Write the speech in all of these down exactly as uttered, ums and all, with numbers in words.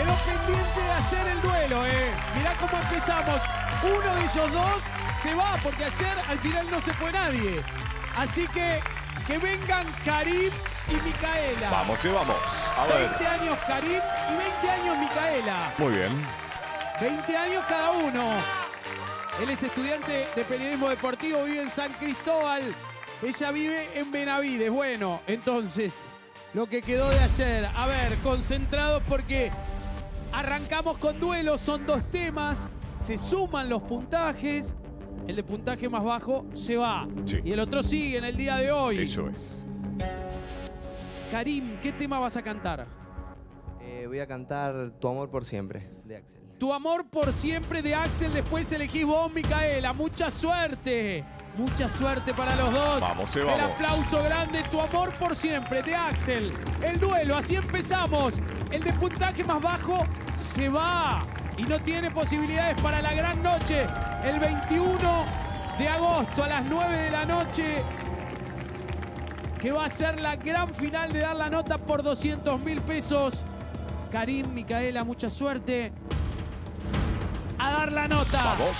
Quedó pendiente de hacer el duelo, ¿eh? Mirá cómo empezamos. Uno de ellos dos se va, porque ayer al final no se fue nadie. Así que que vengan Karim y Micaela. Vamos y vamos. A ver. veinte años Karim y veinte años Micaela. Muy bien. veinte años cada uno. Él es estudiante de periodismo deportivo, vive en San Cristóbal. Ella vive en Benavides. Bueno, entonces, lo que quedó de ayer. A ver, concentrados porque arrancamos con duelos. Son dos temas. Se suman los puntajes. El de puntaje más bajo se va. Sí. Y el otro sigue en el día de hoy. Eso es. Karim, ¿qué tema vas a cantar? Eh, voy a cantar Tu amor por siempre, de Axel. Tu amor por siempre de Axel. Después elegís vos, Micaela. Mucha suerte. Mucha suerte para los dos. Vamos, eh, El vamos. aplauso grande. Tu amor por siempre de Axel. El duelo. Así empezamos. El de puntaje más bajo se va. Y no tiene posibilidades para la gran noche. El veintiuno de agosto a las nueve de la noche. Que va a ser la gran final de dar la nota por doscientos mil pesos. Karim, Micaela, mucha suerte. A dar la nota. Vamos.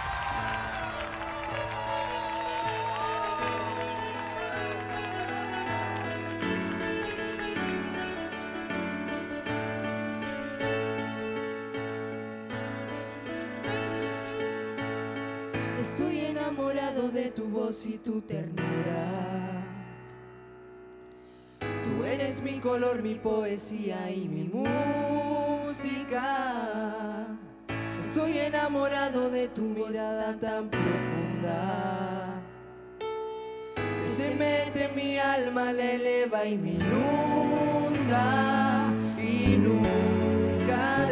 Estoy enamorado de tu voz y tu ternura. Tú eres mi color, mi poesía y mi música. Estoy enamorado de tu mirada tan profunda, que se mete en mi alma, la eleva y me inunda. Y nunca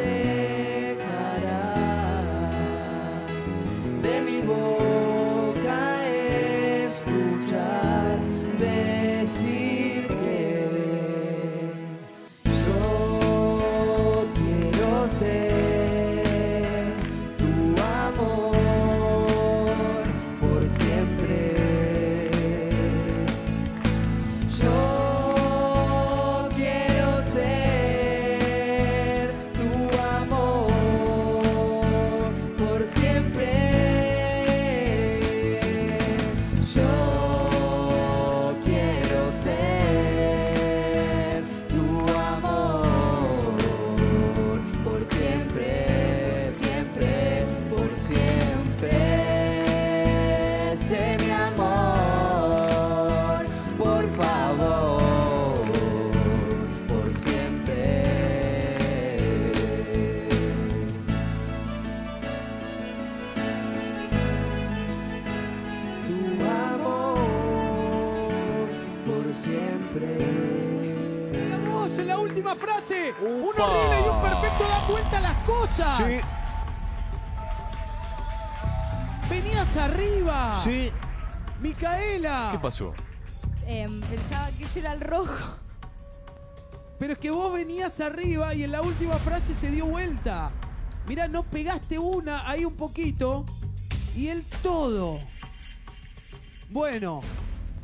dejarás de mi boca escuchar decir que yo quiero ser tu amor por siempre. Yo quiero ser tu amor por siempre. Yo quiero ser tu amor por siempre, siempre, por siempre. Sé mi amor, por favor, por siempre. Tu amor por siempre. Vamos en la última frase. Un Upa. horrible y un perfecto da vuelta a las cosas. Sí. Venías arriba. Sí. Micaela. ¿Qué pasó? Eh, pensaba que yo era el rojo. Pero es que vos venías arriba y en la última frase se dio vuelta. Mirá, no pegaste una, ahí un poquito. Y él todo. Bueno.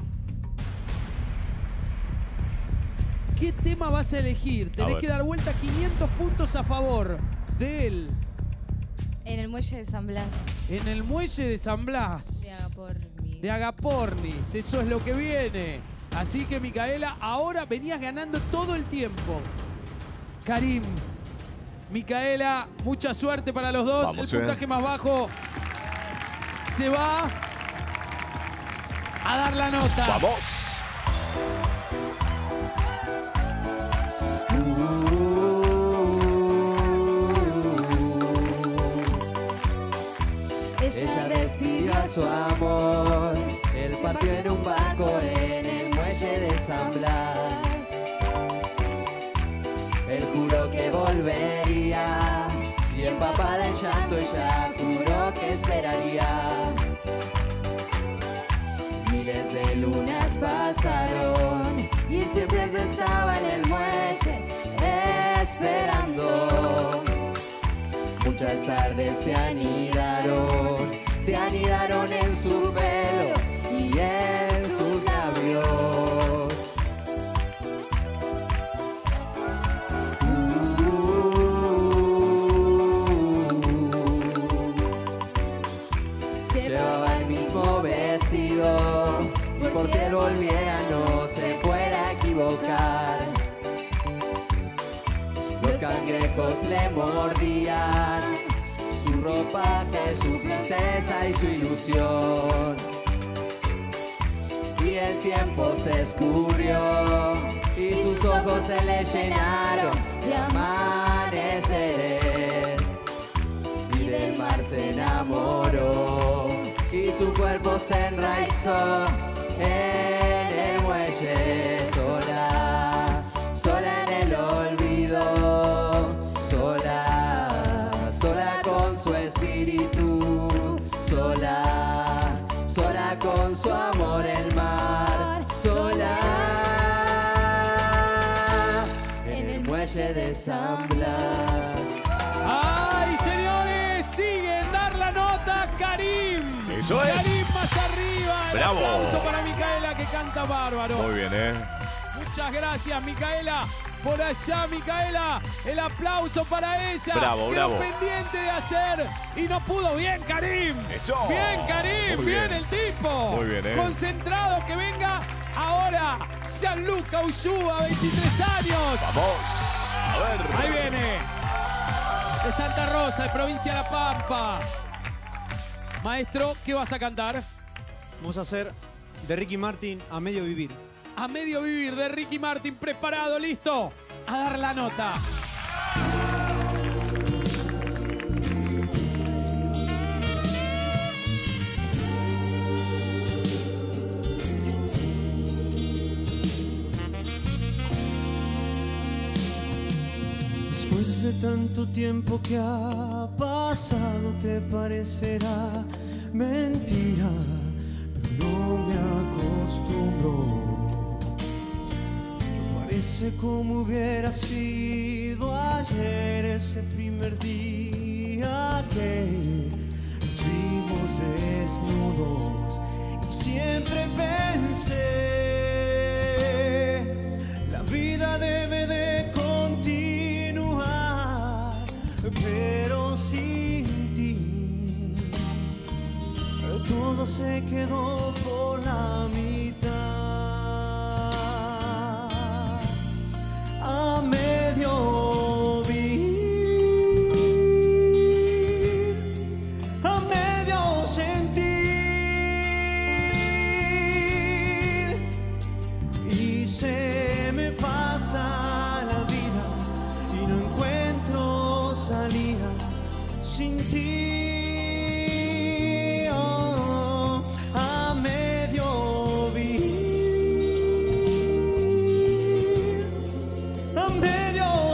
¿Qué tema vas a elegir? Tenés ver. que dar vuelta quinientos puntos a favor de él. En el muelle de San Blas. En el muelle de San Blas. De Agaporni. De Agapornis. Eso es lo que viene. Así que, Micaela, ahora venías ganando todo el tiempo. Karim, Micaela, mucha suerte para los dos. Vamos, el eh. puntaje más bajo se va a dar la nota. Vamos. Ella despidió a su amor, él partió en un barco en el muelle de San Blas. Él juró que volvería y empapada en llanto ella juró que esperaría. Miles de lunas pasaron y siempre estaba en el muelle esperando. Muchas tardes se anidaron, se anidaron en su pelo y en sus labios. Uh, equivocar. Los cangrejos le mordían su ropaje, su tristeza y su ilusión. Y el tiempo se escurrió y sus ojos se le llenaron de amaneceres. Y del mar se enamoró y su cuerpo se enraizó en el muelle. Sola, sola en el olvido, sola, sola con su espíritu, sola, sola con su amor el mar, sola en el muelle de San Blas. ¡Ay, señores! Siguen dar la nota Karim. Eso es. Karim más arriba. El Bravo. aplauso para Micaela que canta bárbaro. Muy bien, ¿eh? Muchas gracias, Micaela. Por allá, Micaela. El aplauso para ella. Bravo, Quedó bravo. pendiente de ayer y no pudo. Bien, Karim. Eso. Bien, Karim. Muy bien. bien. el tipo. Muy bien, ¿eh? Concentrado, que venga ahora. Gianluca Ushua, veintitrés años. Vamos. A ver. Ahí viene. De Santa Rosa, de provincia de La Pampa. Maestro, ¿qué vas a cantar? Vamos a hacer de Ricky Martin A Medio Vivir. A Medio Vivir, de Ricky Martin. Preparado, listo. A dar la nota. Después de tanto tiempo que ha pasado te parecerá mentira, pero no me acostumbro. Parece como hubiera sido ayer ese primer día que nos vimos desnudos y siempre pensé la vida debe de continuar, pero sin ti todo se quedó por la mitad. A medio vivir, a medio sentir, y se me pasa la vida y no encuentro salida sin ti. Oh, a medio vivir, a medio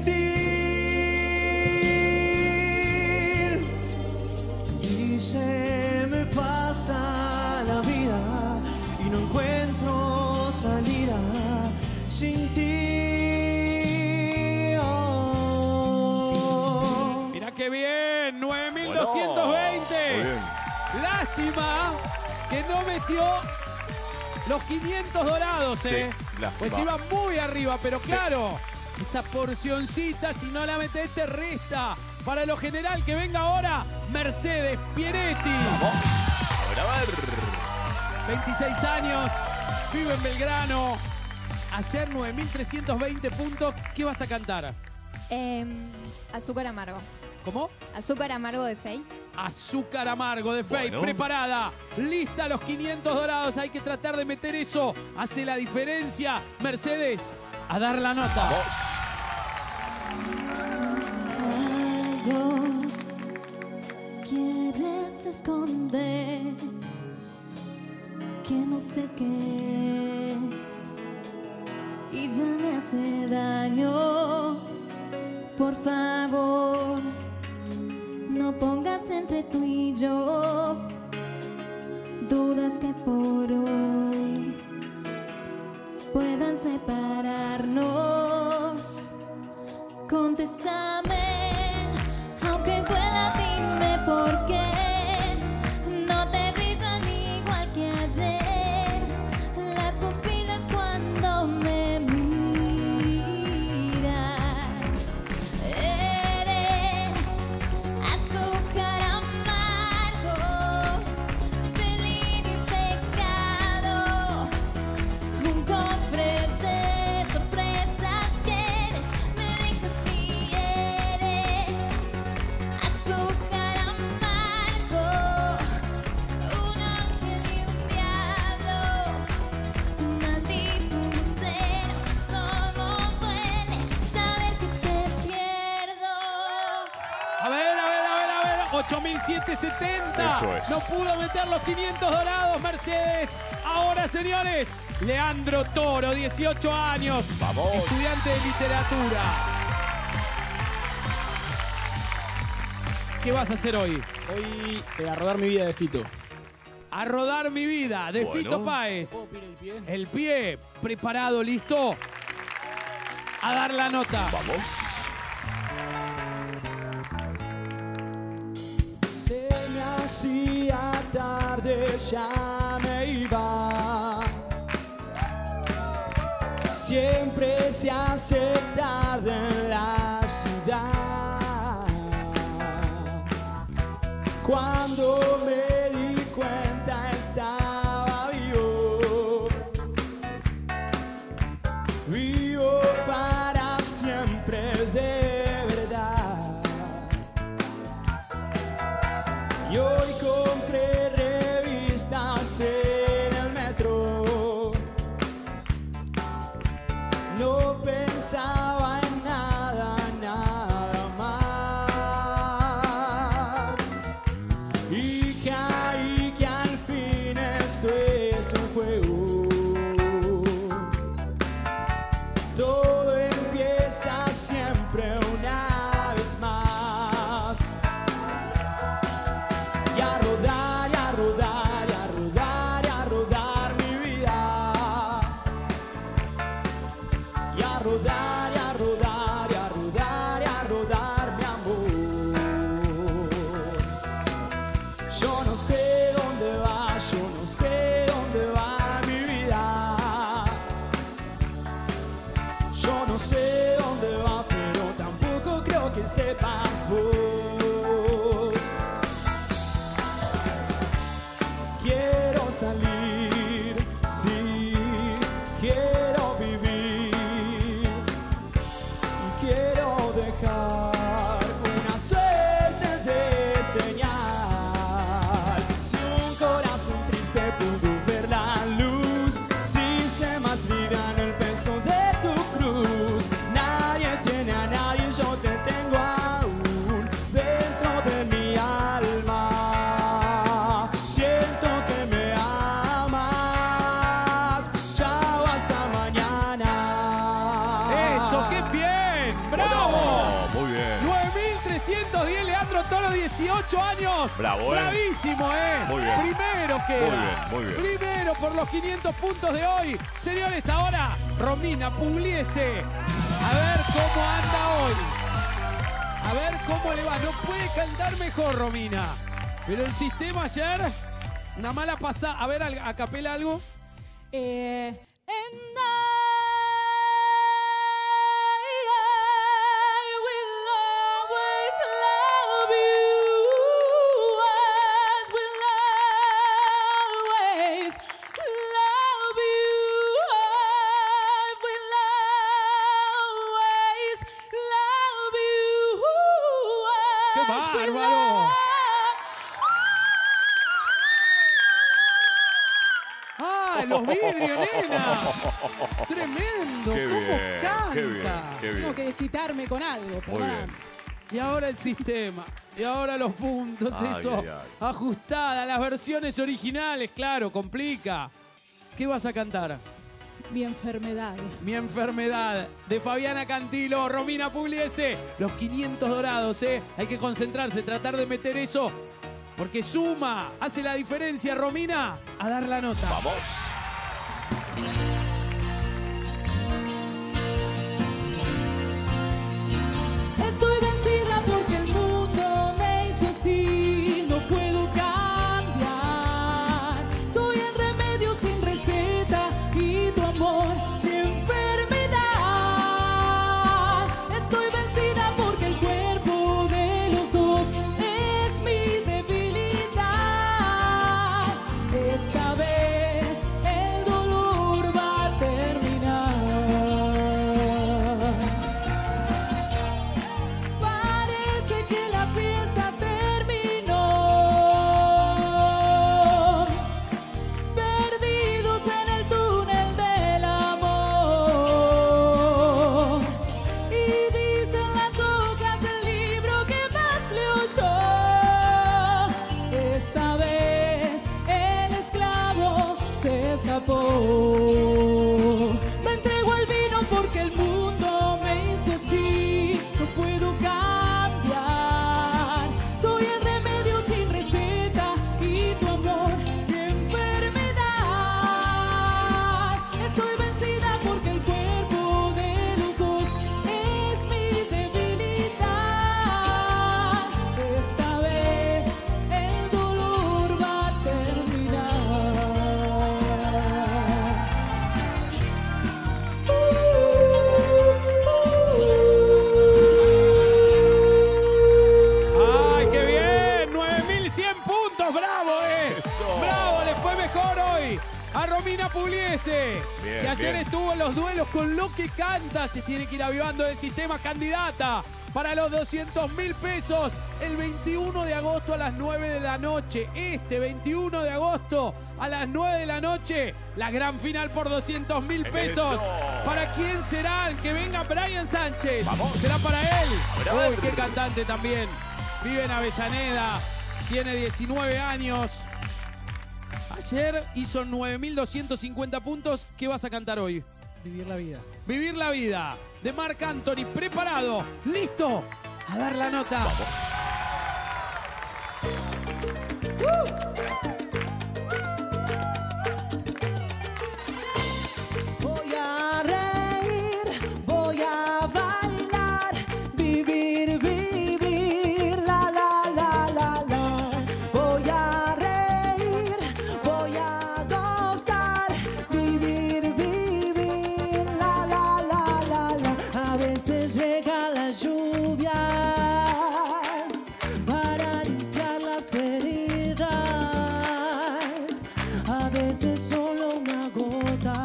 sentir, y se me pasa la vida y no encuentro salida sin ti. Oh. Mirá qué bien, nueve mil doscientos veinte. Muy bien. Lástima que no metió los quinientos dorados, ¿eh? Sí, lástima. Pues iba muy arriba, pero claro, esa porcioncita, si no la metés, te resta. Para lo general, que venga ahora Mercedes Pieretti. Vamos. A ver, a ver. veintiséis años, vive en Belgrano. Ayer nueve mil trescientos veinte puntos. ¿Qué vas a cantar? Em, azúcar amargo. ¿Cómo? Azúcar amargo de Fey. Azúcar amargo de Fake, Bueno. preparada, lista los quinientos dorados, hay que tratar de meter eso, hace la diferencia. Mercedes, a dar la nota. Algo quieres esconder que no sé qué es y ya me hace daño. Por favor, no pongas entre tú y yo dudas que por hoy puedan separarnos. Contéstame, aunque duela, dime por qué no te brillan igual que ayer las pupilas cuando me miras. Eres azúcar amargo, delirio y pecado, un cofre de siete setenta. Eso es. No pudo meter los quinientos dorados, Mercedes. Ahora, señores, Leandro Toro, dieciocho años. Vamos. Estudiante de literatura. ¿Qué vas a hacer hoy? Hoy eh, a rodar mi vida de Fito. A rodar mi vida, de Bueno. Fito Páez. ¿Puedo pedir el pie? El pie, preparado, listo. A dar la nota. Vamos. Se me hacía tarde, ya me iba. Siempre se hace tarde en la ciudad. Cuando me di cuenta estaba vivo. Vivo para siempre de verdad. Y hoy compré revistas en el metro. No pensaba en nada, nada más. Y caí que al fin esto es un juego. Todo empieza siempre una vez más. Y a rodar, y a rodar, y a rodar, y a rodar mi vida. Y a rodar, y a rodar, y a rodar, y a rodar mi amor. Yo no sé dónde va, yo no sé dónde va mi vida. Yo no sé dónde va, pero tampoco creo que sepas vos. Quiero salir, sí, quiero vivir. Quiero dejar una suerte de señal. Si un corazón triste pudo ver la luz, si se más liviano el peso de tu cruz. Nadie tiene a nadie, yo te tengo aún dentro de mi alma. Siento que me amas. Chao, hasta mañana. Eso, qué bien. ¡Bravo! Oh, muy bien. nueve mil trescientos diez, Leandro Toro, dieciocho años. Bravo, ¿eh? Bravísimo, ¿eh? Muy bien. Primero queda. Muy bien, muy bien. Primero por los quinientos puntos de hoy. Señores, ahora Romina Pugliese. A ver cómo anda hoy. A ver cómo le va. No puede cantar mejor, Romina. Pero el sistema ayer, una mala pasada. A ver, a capela algo. Eh, and I, I will always love you, as will always love you, I will always love you. ¡Qué as will bárbaro! ¡Ah, los vidrios, nena! ¡Tremendo! Qué ¿Cómo bien, canta? qué bien, qué Tengo bien. que desquitarme con algo, Muy perdón. bien. Y ahora el sistema. Y ahora los puntos, Ay, eso. ay, ay. Ajustada. Las versiones originales, claro, complica. ¿Qué vas a cantar? Mi enfermedad. Mi enfermedad, de Fabiana Cantilo, Romina Pugliese. Los quinientos dorados, ¿eh? Hay que concentrarse, tratar de meter eso. Porque suma, hace la diferencia, Romina. A dar la nota. Vamos. Estoy vencida porque el mundo me hizo así, no puedo cambiar. Soy el remedio sin receta y tu amor mi enfermedad. Estoy vencida porque el cuerpo de los dos es mi debilidad. Esta vez el dolor va los duelos con lo que canta. Se tiene que ir avivando el sistema. Candidata para los doscientos mil pesos el veintiuno de agosto a las nueve de la noche. Este veintiuno de agosto a las nueve de la noche, la gran final por doscientos mil pesos. Eso. ¿Para quién serán? Que venga Brian Sánchez. Vamos. ¿Será para él? A ver. Uy, qué cantante también. Vive en Avellaneda, tiene diecinueve años. Ayer hizo nueve mil doscientos cincuenta puntos. ¿Qué vas a cantar hoy? Vivir la vida. Vivir la vida, de Marc Anthony. Preparado, listo, a dar la nota. Voy a reír, voy a bailar, vivir, vivir, la, la, la, la, la. Voy a reír, voy a gozar, vivir, vivir, la, la, la, la, la. A veces llega la lluvia para limpiar las heridas, a veces solo una gota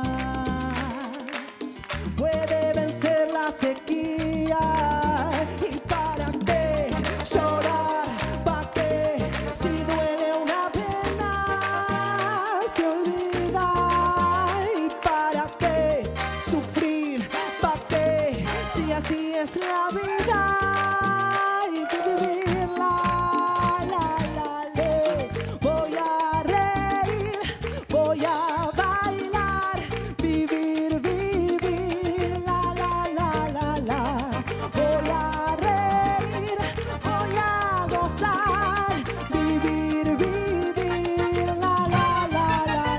puede vencer la sequía. ¿Y para qué llorar? ¿Para qué? Si duele una pena se olvida. ¿Y para qué sufrir? ¿Para qué? Si así es la vida. Hay que vivirla. La, la, la. Voy a reír, voy a bailar, vivir, vivir, la, la, la, la, la. Voy a reír, voy a gozar, vivir, vivir, la, la, la, la,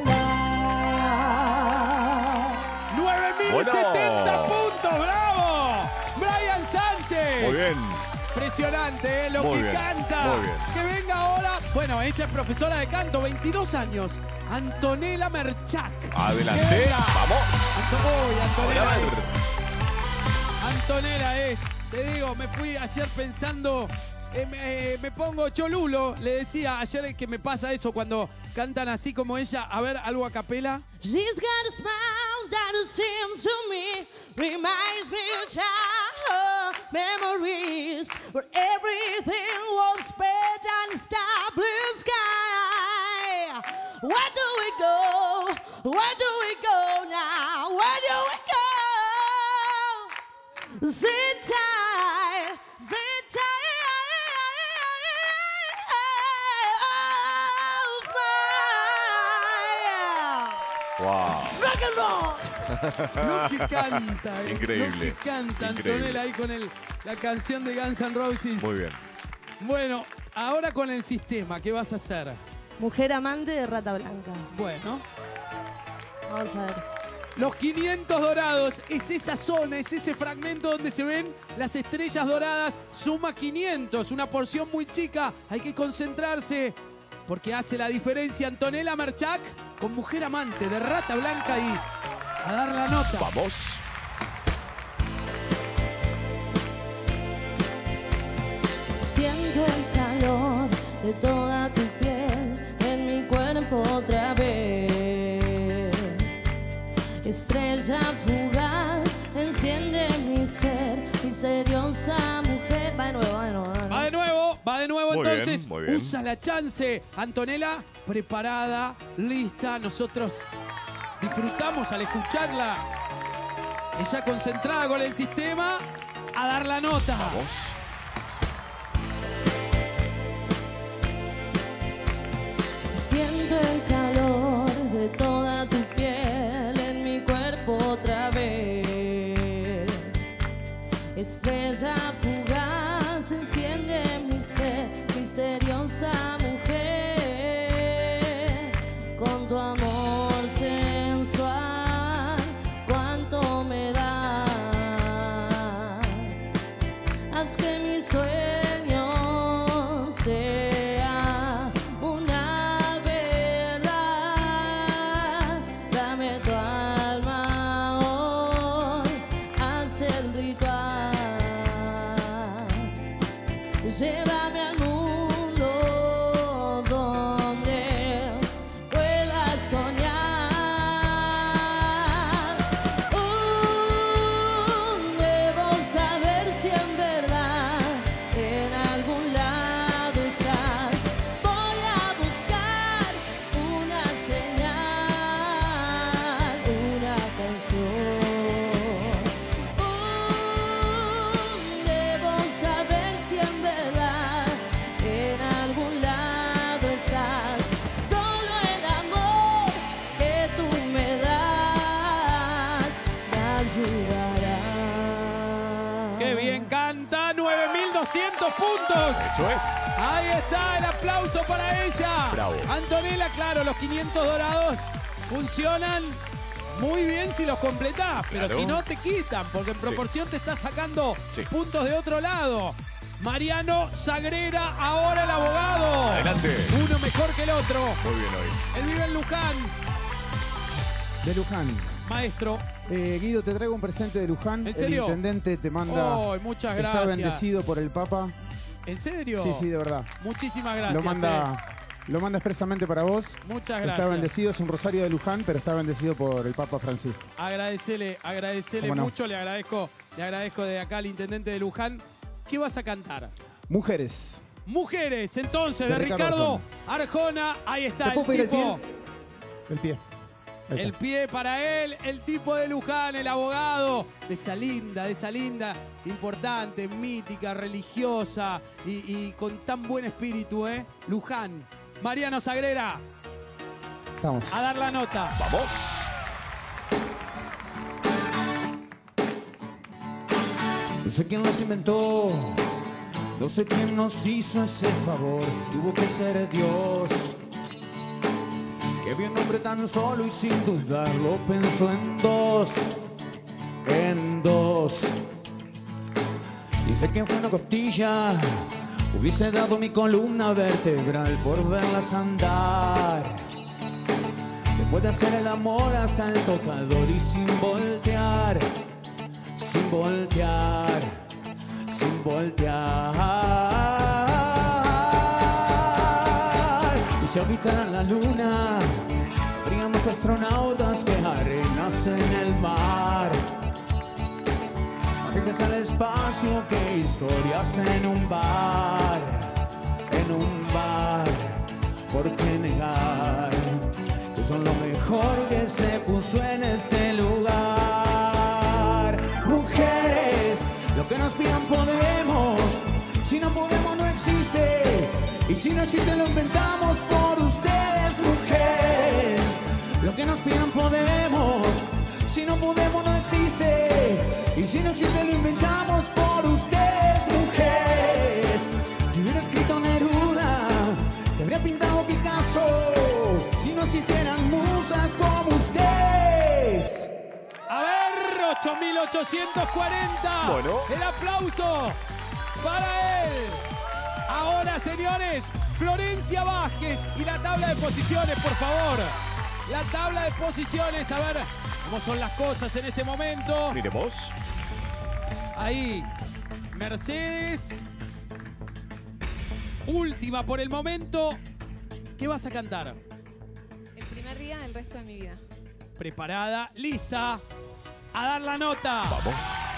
la. nueve mil setenta puntos, bravo. Brian Sánchez. Muy bien. Impresionante, ¿eh? Lo Muy que bien, canta. muy bien. Que venga ahora. Bueno, ella es profesora de canto, veintidós años. Antonella Merchak. Adelante. Que venga. Vamos. Anto- Uy, Antonella A ver. es. Antonella es. Te digo, me fui ayer pensando. eh, me, eh, me pongo cholulo. Le decía ayer que me pasa eso cuando cantan así como ella. A ver, algo a capela. She's got a smile that it seems to me reminds me of childhood memories where everything was spread and star blue sky. Where do we go? Where do we go now? Where do we go? Sit tight, sit tight. Wow. Rock and roll. Lo que canta. eh, Increíble, Lo que canta increíble. Antonella ahí con el, la canción de Guns N' Roses. Muy bien. Bueno, ahora con el sistema, ¿qué vas a hacer? Mujer amante de Rata Blanca. Bueno, Vamos a ver. los quinientos dorados es esa zona, es ese fragmento donde se ven las estrellas doradas. Suma quinientos, una porción muy chica. Hay que concentrarse porque hace la diferencia Antonella Merchak con Mujer amante de Rata Blanca y a dar la nota. Vamos. Siento el calor de toda tu piel en mi cuerpo otra vez. Estrella fugaz, enciende mi ser, misteriosa mujer. Va de nuevo, va de nuevo. Va de nuevo. Va de nuevo, va de nuevo Muy entonces. bien, muy bien. Usa la chance. Antonella, preparada, lista. Nosotros disfrutamos al escucharla. Ella concentrada con el sistema a dar la nota. Vamos. Siento el calor de toda tu piel en mi cuerpo otra vez. Estrella fugaz, enciende mi ser, misteriosa mujer. Con tu amor sensual, cuánto me das. Haz que mi sueño sea una verdad. Dame tu alma hoy, haz el ritual. Llévame al mundo donde pueda soñar. Uh, ayudará. ¡Qué bien canta! nueve mil doscientos puntos. Eso es. Ahí está el aplauso para ella. Bravo. Antonella, claro, los quinientos dorados funcionan muy bien si los completás, pero Claro. si no te quitan, porque en proporción te está sacando Sí. puntos de otro lado. Mariano Sagrera, ahora el abogado. Adelante. Uno mejor que el otro. Muy bien hoy. Él vive en Luján. De Luján. Maestro. Eh, Guido, te traigo un presente de Luján. ¿En serio? El intendente te manda. Oh, muchas Está gracias. bendecido por el Papa. ¿En serio? Sí, sí, de verdad. Muchísimas gracias. Lo manda, eh. lo manda expresamente para vos. Muchas Está gracias. bendecido, es un rosario de Luján, pero está bendecido por el Papa Francisco. Agradecele, agradecele ¿Cómo no? mucho, le agradezco, le agradezco de acá al intendente de Luján. ¿Qué vas a cantar? Mujeres. Mujeres, entonces, de, De Ricardo Ricardo Arjona. Ahí está ¿Te el puedo pedir el tipo. El pie. Ahí El está. pie para él, el tipo de Luján, el abogado de esa linda, de esa linda, importante, mítica, religiosa y, y con tan buen espíritu, ¿eh? Luján. Mariano Sagrera, Estamos. a dar la nota. Vamos. No sé quién los inventó, no sé quién nos hizo ese favor, tuvo que ser Dios. Que vio un hombre tan solo y sin dudarlo pensó en dos, en dos. Dice que fue una costilla, hubiese dado mi columna vertebral por verlas andar. Después de hacer el amor hasta el tocador y sin voltear, sin voltear, sin voltear. Y si habitaran la luna, habríamos astronautas que arenas en el mar. Viajes al espacio, que historias en un bar, en un bar. ¿Por qué negar que son lo mejor que se puso en este lugar? Mujeres, lo que nos pidan podemos, si no podemos no existe, y si no existe lo inventamos por ustedes. Mujeres, lo que nos pidan podemos, si no podemos no existe, y si no existe lo inventamos por ustedes. Mujeres, que hubiera escrito Neruda, que habría pintado Picasso, si no existieran musas como ustedes. A ver, ocho mil ochocientos cuarenta. Bueno. El aplauso para él. Ahora, señores, Florencia Vázquez y la tabla de posiciones, por favor. La tabla de posiciones, a ver cómo son las cosas en este momento. Miremos. Ahí, Mercedes. Última por el momento. ¿Qué vas a cantar? El primer día, el resto de mi vida. Preparada, lista. A dar la nota. Vamos.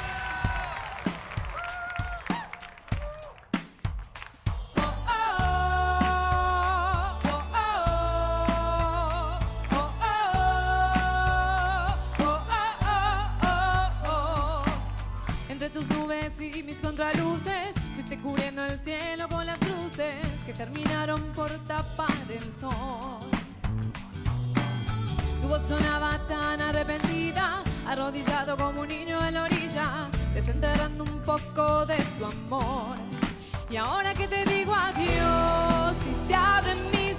Entre tus nubes y mis contraluces, fuiste cubriendo el cielo con las luces que terminaron por tapar el sol. Tu voz sonaba tan arrepentida, arrodillado como un niño en la orilla, desenterrando un poco de tu amor. Y ahora que te digo adiós y se abren mis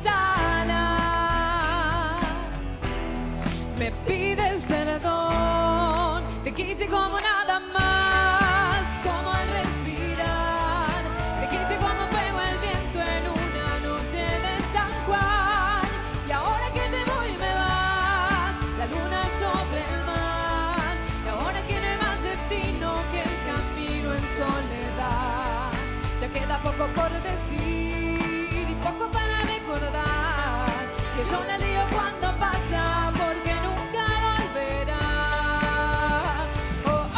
alas, me pides perdón, te quise como nada más, como al respirar, te quise como fuego el viento en una noche de San Juan. Y ahora que te voy me vas, la luna sobre el mar, y ahora que no hay más destino que el camino en soledad. Ya queda poco por decir y poco para recordar, que yo la lío cuando pasa porque nunca volverá. Oh, oh,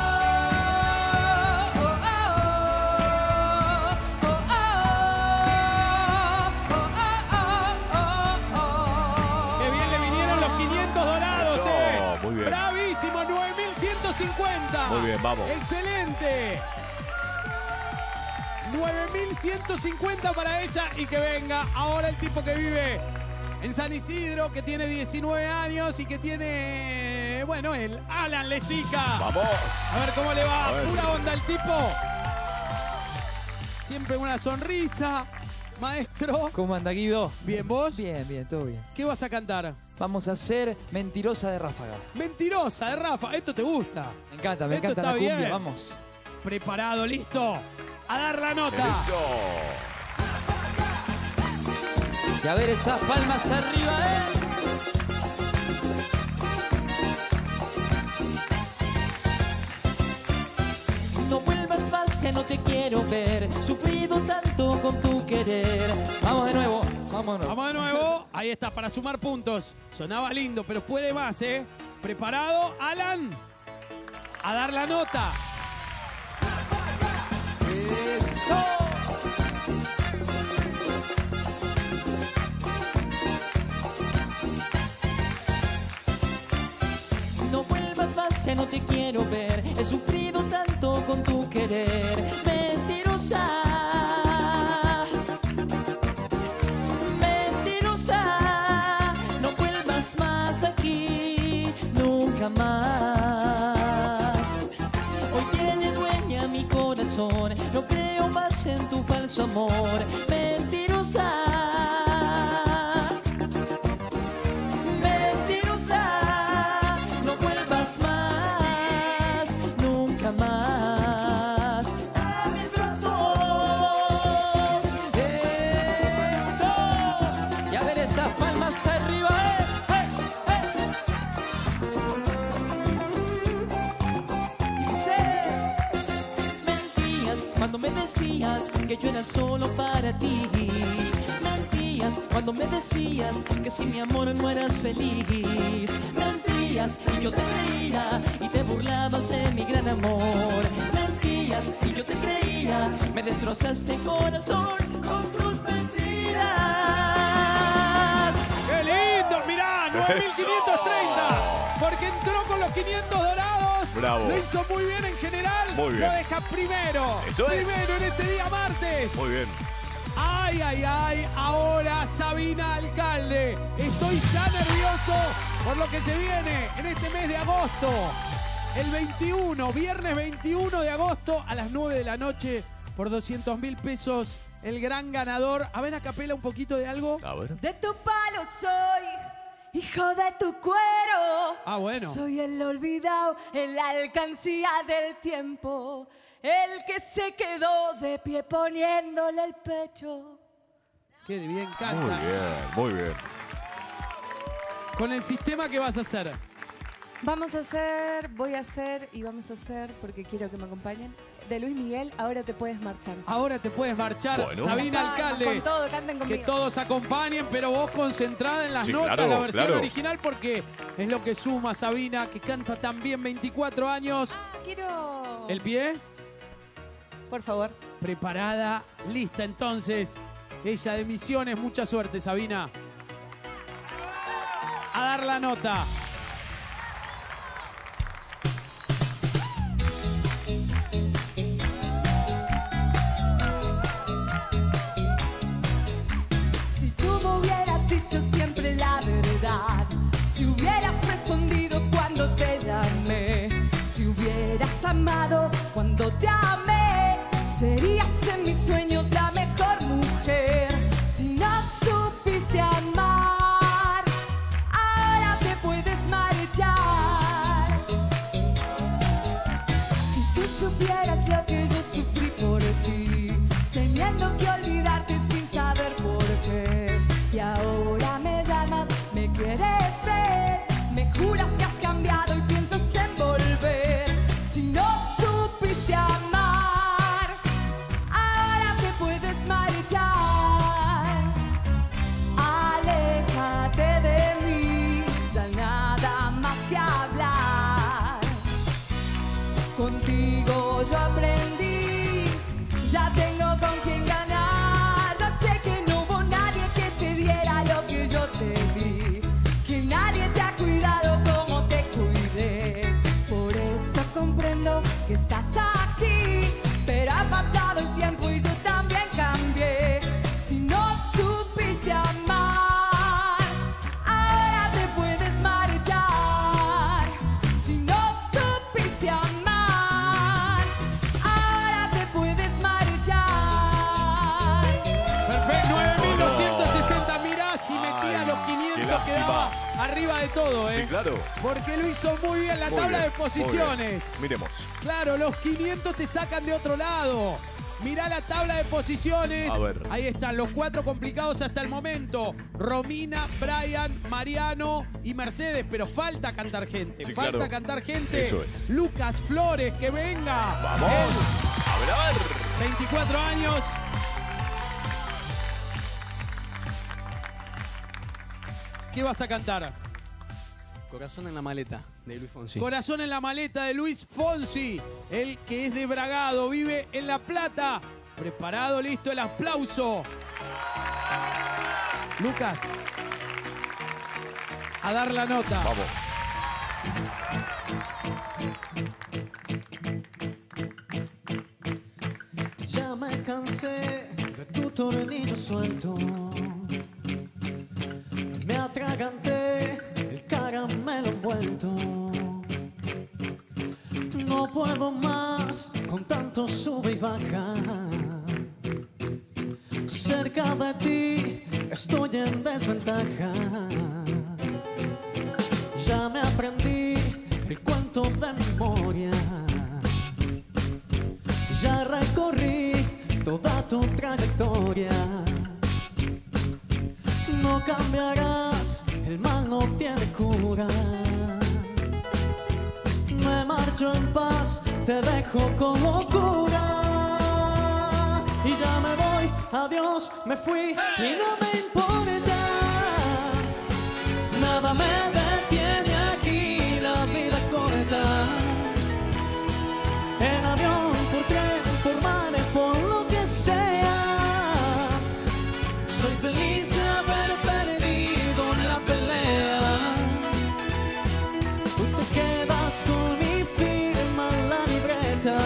oh, oh, oh, oh, oh, oh, oh, oh. Qué bien le vinieron los quinientos dorados, Eso, eh. muy bien. Bravísimo, nueve mil ciento cincuenta. Muy bien, vamos. Excelente. nueve mil ciento cincuenta para ella y que venga ahora el tipo que vive en San Isidro, que tiene diecinueve años y que tiene Bueno, él, Alan Lezica. ¡Vamos! A ver cómo le va. A ver. Pura onda el tipo. Siempre una sonrisa. Maestro. ¿Cómo anda, Guido? ¿Bien vos? Bien, bien, todo bien. ¿Qué vas a cantar? Vamos a hacer Mentirosa de Ráfaga. Mentirosa de Rafa. Esto te gusta. Me encanta, me Esto encanta está la cumbia, bien. vamos. Preparado, listo. A dar la nota. Eso. Y a ver esas palmas arriba, ¿eh? No vuelvas más, que no te quiero ver. Sufrido tanto con tu querer. Vamos de nuevo, vámonos. Vamos de nuevo. Ahí está, para sumar puntos. Sonaba lindo, pero puede más, ¿eh? ¿Preparado, Alan? A dar la nota. ¡Eso! No vuelvas más, que no te quiero ver. He sufrido tanto con tu querer. Mentirosa. Mentirosa. No vuelvas más aquí, nunca más. Hoy tiene dueña mi corazón. No creo más en tu falso amor. Mentirosa. Más, nunca más a mis brazos. Eso. Y a ver esas palmas arriba, eh, eh, eh. Y dice: mentías cuando me decías que yo era solo para ti. Mentías cuando me decías que sin mi amor no eras feliz. Mentías y yo te creía y te burlabas de mi gran amor. Mentías y yo te creía, me destrozaste el corazón con tus mentiras. ¡Qué lindo! Mirá, nueve mil quinientos treinta. Porque entró con los quinientos dorados. Bravo. Lo hizo muy bien en general. Muy bien. Lo deja primero. Eso es. Primero en este día martes. Muy bien. Ay, ay, ay. Ahora Sabina Alcalde. Estoy ya nervioso por lo que se viene en este mes de agosto. El veintiuno, viernes veintiuno de agosto a las nueve de la noche por doscientos mil pesos. El gran ganador. A ver, a capela un poquito de algo. A ver. De tu palo soy, hijo de tu cuero. Ah, bueno. Soy el olvidado en la alcancía del tiempo. El que se quedó de pie poniéndole el pecho. Qué bien canta. Muy bien, muy bien. Con el sistema, ¿qué vas a hacer? Vamos a hacer, voy a hacer y vamos a hacer, porque quiero que me acompañen, de Luis Miguel, Ahora te puedes marchar. Ahora te puedes marchar, Bueno. Sabina Las palmas, Alcalde. con todo, canten conmigo. Que todos acompañen, pero vos concentrada en las Sí, notas, claro, la versión claro. original, porque es lo que suma Sabina, que canta también veinticuatro años. Ah, quiero... ¿El pie? Por favor. Preparada, lista entonces. Ella de Misiones, mucha suerte, Sabina. A dar la nota. Si tú me hubieras dicho siempre la verdad, si hubieras respondido cuando te llamé, si hubieras amado cuando te amé, serías en mis sueños la mejor mujer. Si no supiste amar, ahora te puedes marchar. Si tú supieras lo que yo sufrí por ti, teniendo que olvidarte sin saber por qué, y ahora me llamas, me quieres ver, me juras que has cambiado y piensas en volver. Si no supiste amar, ahora te puedes marchar. Aléjate de mí, ya nada más que hablar. Contigo yo aprendí, ya tengo con quién ganar. Ya sé que no hubo nadie que te diera lo que yo te di, que nadie te ha cuidado como te cuidé. Por eso comprendo que estás aquí, pero ha pasado el tiempo y yo también cambié. Si no supiste amar, ahora te puedes marchar. de todo, ¿eh? Sí, claro. Porque lo hizo muy bien la Muy tabla bien, de posiciones. Miremos. Claro, los quinientos te sacan de otro lado. Mirá la tabla de posiciones. A ver. Ahí están los cuatro complicados hasta el momento. Romina, Brian, Mariano y Mercedes. Pero falta cantar gente. Sí, falta claro. cantar gente. Eso es. Lucas Flores, que venga. Vamos. Él, A ver, a ver. veinticuatro años. ¿Qué vas a cantar? Corazón en la maleta, de Luis Fonsi. Corazón en la maleta de Luis Fonsi. El que es de Bragado, vive en La Plata. Preparado, listo, el aplauso. Lucas, a dar la nota. Vamos. Ya me cansé de tu tornillo suelto. Me atraganté el caramelo envuelto. No puedo más con tanto sube y baja. Cerca de ti estoy en desventaja. Ya me aprendí el cuento de memoria. Ya recorrí toda tu trayectoria. No cambiarás, el mal no tiene cura. Me marcho en paz, te dejo con locura. Y ya me voy, adiós, me fui y no me importa. Nada me detiene aquí, la vida corta. En avión, por tren, por mar, por lo que sea. Soy feliz de haber perdido la pelea. Tú te quedas con mi firma en la libreta.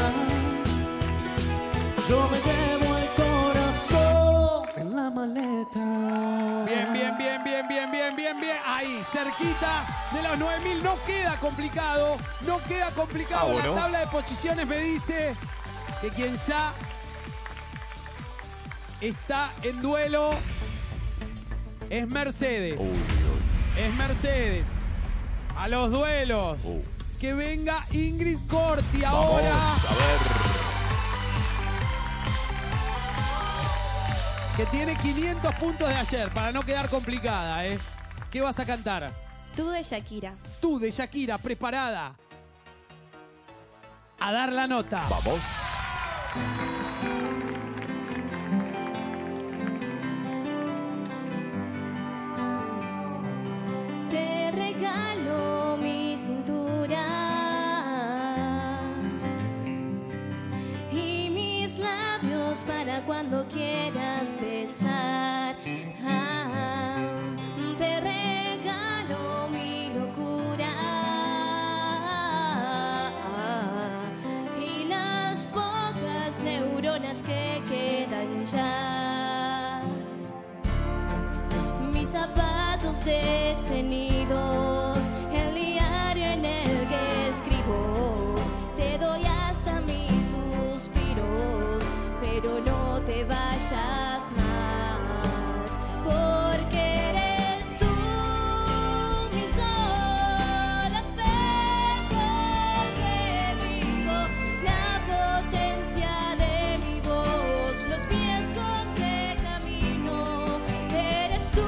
Yo me llevo el corazón en la maleta. Bien, bien, bien, bien, bien, bien, bien, bien. Ahí, cerquita de los nueve mil. No queda complicado. No queda complicado. Ah, bueno. La tabla de posiciones me dice que quien ya está en duelo es Mercedes. Uy, uy. Es Mercedes. A los duelos. Uh. Que venga Ingrid Corti Vamos, ahora. a ver. Que tiene quinientos puntos de ayer, para no quedar complicada, ¿eh? ¿Qué vas a cantar? Tú de Shakira. Tú de Shakira, preparada. A dar la nota. Vamos. Te regalo mi cintura y mis labios para cuando quieras besar. Ah, te regalo mi locura y las pocas neuronas que quedan ya. Mis zapatos destenidos, el diario en el que escribo. Te doy hasta mis suspiros, pero no te vayas más, porque eres tú mi sol, afecto que vivo, la potencia de mi voz, los pies con que camino. Eres tú,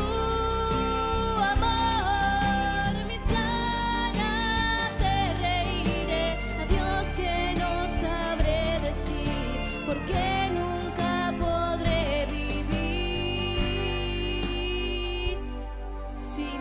amor, mis ganas de reíré. Adiós que no sabré decir, porque nunca podré vivir sin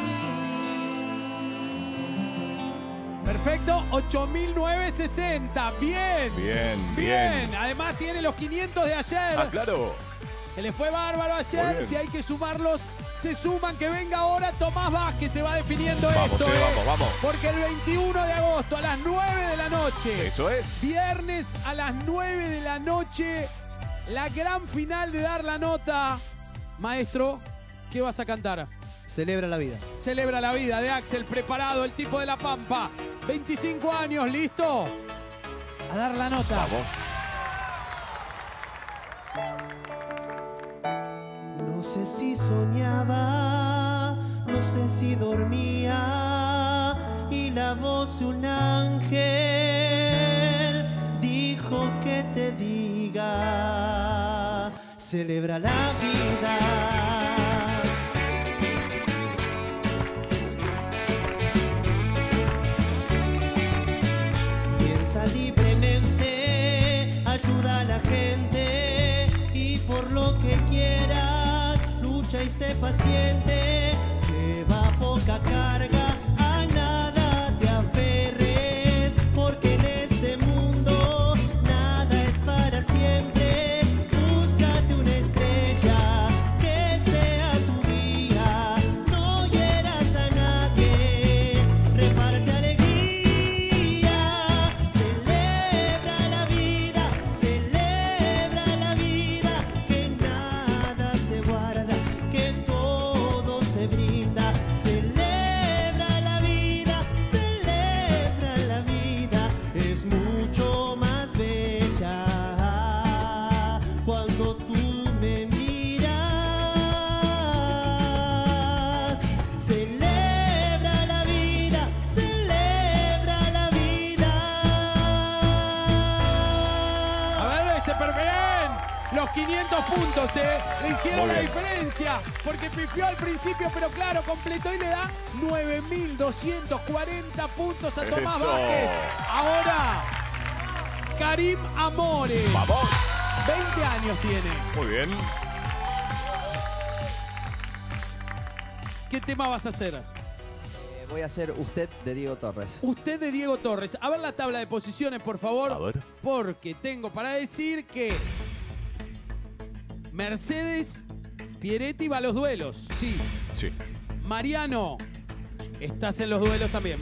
ti. Perfecto, ocho mil novecientos sesenta. Bien. Bien, Bien. bien. Además tiene los quinientos de ayer. Ah, claro. Que le fue bárbaro Muy ayer. bien. Si hay que sumarlos, se suman. Que venga ahora Tomás Vázquez. Se va definiendo Vamos, esto. sí, ¿eh? vamos, vamos. Porque el veintiuno de agosto a las nueve de la noche. Eso es. Viernes a las nueve de la noche. La gran final de Dar la Nota. Maestro, ¿qué vas a cantar? Celebra la vida. Celebra la vida de Axel. Preparado, el tipo de La Pampa. veinticinco años, ¿listo? A dar la nota. Vamos. No sé si soñaba, no sé si dormía y la voz de un ángel dijo que te diga, celebra la vida. Piensa libremente, ayuda a la gente y por lo que quieras, lucha y sé paciente. Lleva poca carga, a nada te aferres, porque en este mundo nada es para siempre. Búscate una estrella que sea tu guía, no hieras a nadie, reparte alegría. Celebra la vida, celebra la vida, que nada se guarda, que todo se brinda. Celebra la vida, celebra la vida, es mucho más bella cuando tú me miras. Celebra la vida, celebra la vida. A ver, ese per bien. Los quinientos puntos, ¿eh? Le hicieron Muy la bien. diferencia. Porque pifió al principio, pero claro, completó y le da nueve mil doscientos cuarenta puntos a Tomás Eso. Vázquez. Ahora, Karim Amores. Vamos. veinte años tiene. Muy bien. ¿Qué tema vas a hacer? Eh, voy a hacer Usted de Diego Torres. Usted de Diego Torres. A ver la tabla de posiciones, por favor. A ver. Porque tengo para decir que Mercedes Pieretti va a los duelos. Sí. Sí. Mariano, estás en los duelos también.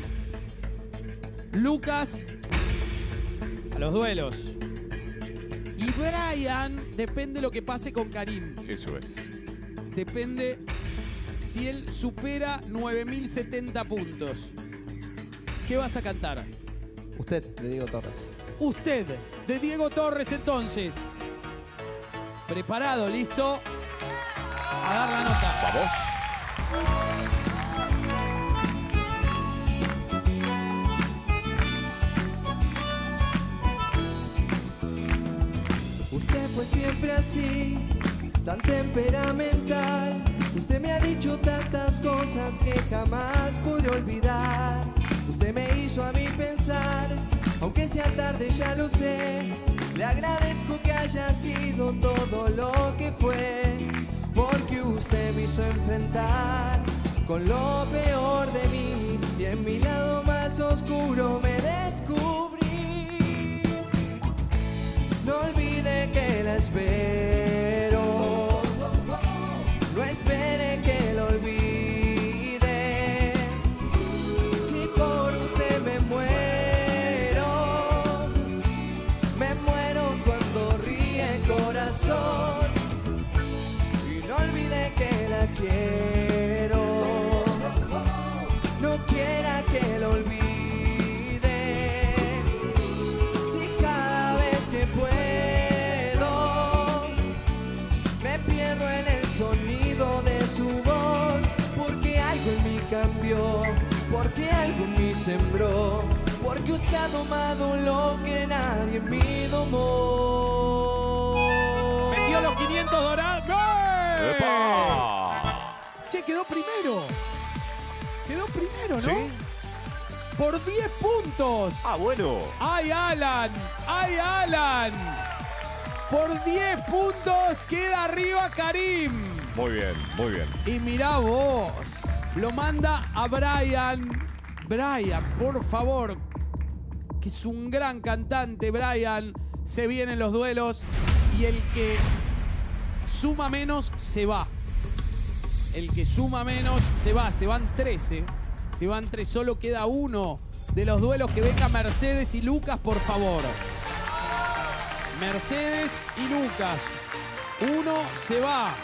Lucas, a los duelos. Y Brian, depende lo que pase con Karim. Eso es. Depende si él supera nueve mil setenta puntos. ¿Qué vas a cantar? Usted de Diego Torres. Usted, de Diego Torres, entonces. Preparado, listo. A dar la nota. Vamos. Usted fue siempre así, tan temperamental. Usted me ha dicho tantas cosas que jamás pude olvidar. Usted me hizo a mí pensar, aunque sea tarde ya lo sé. Le agradezco que haya sido todo lo que fue, porque usted me hizo enfrentar con lo peor de mí, y en mi lado más oscuro me descubrí. No olvide que la espero, no espere que lo olvide. Si por usted me muero, me muero cuando ríe el corazón. Y no olvide que la quiero, no quiera que lo olvide. Si cada vez que puedo me pierdo en el sonido de su voz, porque algo en mí cambió, porque algo en mí sembró, porque usted ha tomado lo que nadie en mí domó. Metió los quinientos dorados. ¡No! ¡Epa! Che, quedó primero. Quedó primero, ¿no? ¿Sí? Por diez puntos. Ah, bueno. ¡Ay, Alan! ¡Ay, Alan! Por diez puntos queda arriba Karim. Muy bien, muy bien. Y mirá vos. Lo manda a Brian. Brian, por favor. Que es un gran cantante, Brian. Se vienen los duelos. Y el que suma menos, se va. El que suma menos, se va. Se van trece. Se van tres. Solo queda uno de los duelos. Que venga Mercedes y Lucas, por favor. Mercedes y Lucas. Uno se va.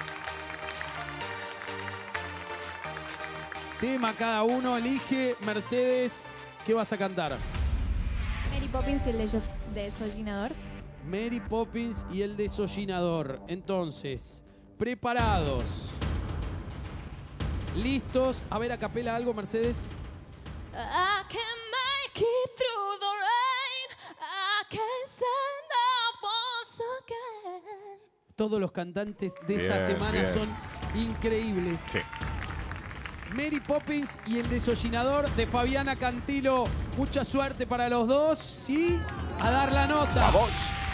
Tema cada uno. Elige, Mercedes. ¿Qué vas a cantar? Mary Poppins y el desollinador. desollinador. Mary Poppins y el desollinador. Entonces, preparados. listos. A ver, a capela algo, Mercedes. I can make it through the rain. I can stand up once again. Todos los cantantes de esta Bien, semana bien. son increíbles. Sí. Mary Poppins y el desollinador de Fabiana Cantilo. Mucha suerte para los dos. Sí, a dar la nota. ¡Vamos!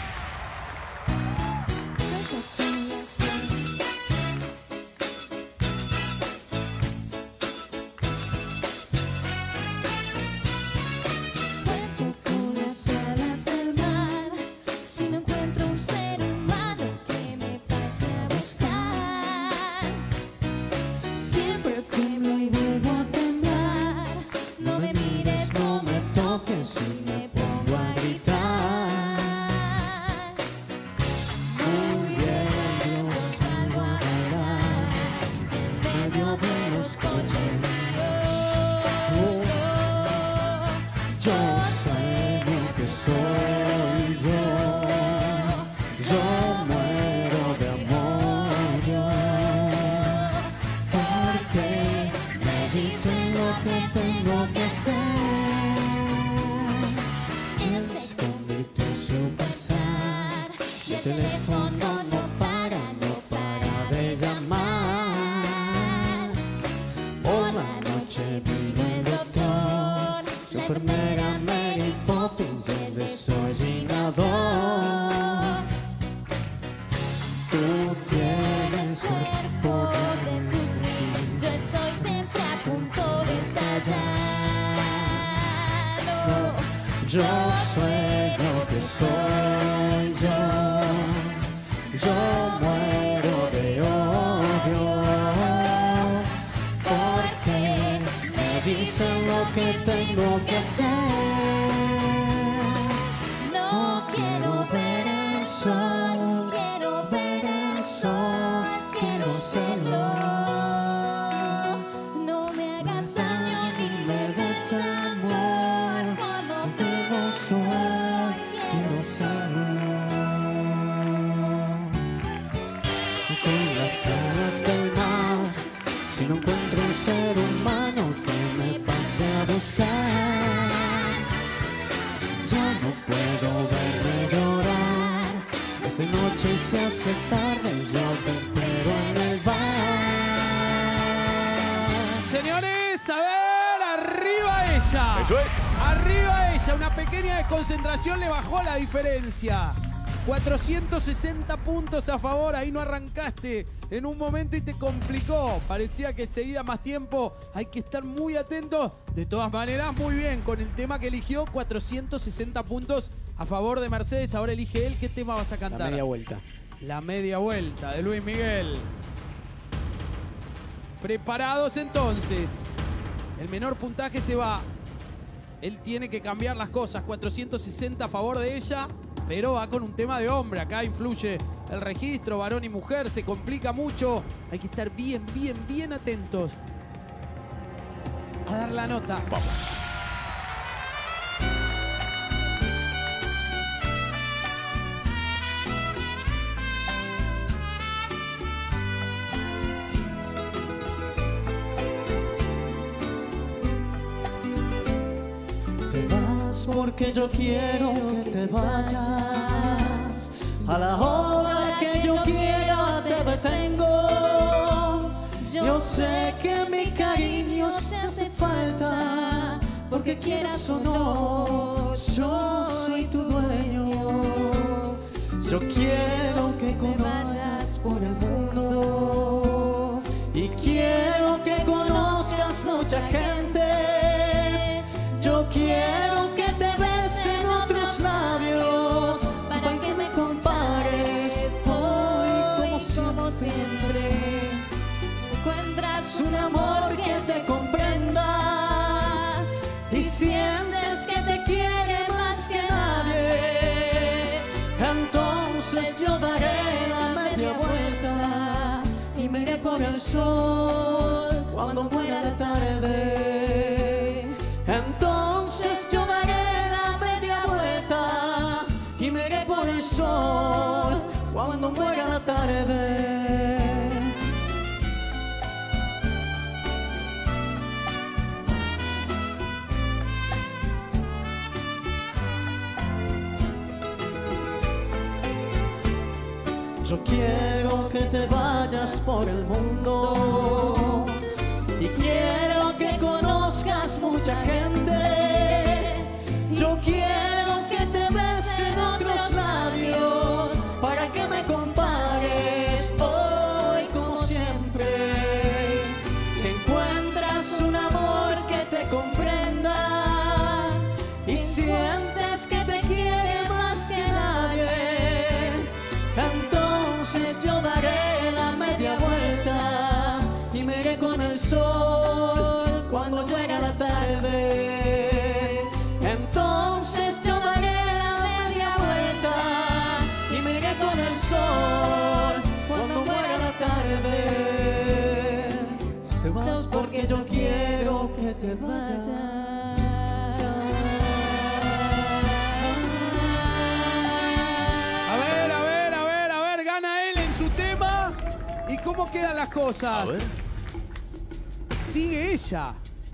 Con las alas del mar, si no encuentro un ser humano que me pase a buscar, siempre tiemblo y vuelvo a temblar. No me mires, no me toques y me pongo a gritar. Muy bien, yo salgo a bailar en medio de los coches. Yo sé lo que soy yo, yo muero de amor, yo, porque me dicen lo que tengo que hacer. Es convertir su pasar y el teléfono no para, no para de llamar. Por la noche vino el doctor, su enfermera Mary Poppins y el desollinador. Tú tienes cuerpo de fusil, yo estoy siempre a punto de estallar. yo soy lo que soy yo, yo muero de odio, porque me dicen lo que tengo que hacer. No quiero ver el sol, quiero ver el sol, quiero hacerlo. No me hagas daño ni me des amor, cuando tengo sol, quiero hacerlo. Con las alas del mar, si no encuentro un ser humano que me pase a buscar, ya no puedo verme llorar. Esa noche se hace tarde, yo te espero en el bar. Señores, a ver, arriba ella. Eso es. Arriba ella, una pequeña desconcentración le bajó la diferencia. cuatrocientos sesenta puntos a favor, ahí no arrancaste en un momento y te complicó. Parecía que seguía más tiempo, hay que estar muy atentos. De todas maneras, muy bien, con el tema que eligió, cuatrocientos sesenta puntos a favor de Mercedes. Ahora elige él, ¿qué tema vas a cantar? La media vuelta. La media vuelta de Luis Miguel. Preparados entonces. El menor puntaje se va. Él tiene que cambiar las cosas. cuatrocientos sesenta a favor de ella, pero va con un tema de hombre. Acá influye el registro, varón y mujer. Se complica mucho. Hay que estar bien, bien, bien atentos a dar la nota. Vamos. Te vas porque yo quiero que te vayas. A la hora que yo quiera te detengo. Yo sé que mi cariño te hace falta, porque quieras o no, yo soy tu dueño. Yo quiero que te vayas por el mundo y quiero que conozcas mucha gente. Yo quiero que te besen otros labios para que me compares hoy como siempre. Si encuentras un amor que te comprenda, si sientes que te quiere más que nadie, entonces yo daré la media vuelta y me iré por el sol cuando muera la tarde. Entonces yo daré la media vuelta y me iré por el sol cuando muera la tarde. Yo quiero que te vayas por el mundo y quiero que conozcas mucha gente. Yo quiero que te besen otros labios para que me compares hoy como siempre. Si encuentras un amor que te comprenda y sientes que te quiere más que nadie, entonces yo daré la media vuelta y me iré con el sol cuando llegue la tarde. Entonces yo daré la media vuelta y me iré con el sol cuando muera la tarde. Te vas porque yo quiero que te vayas. A ver, a ver, a ver, a ver, gana él en su tema. ¿Y cómo quedan las cosas? A ver. Sigue ella.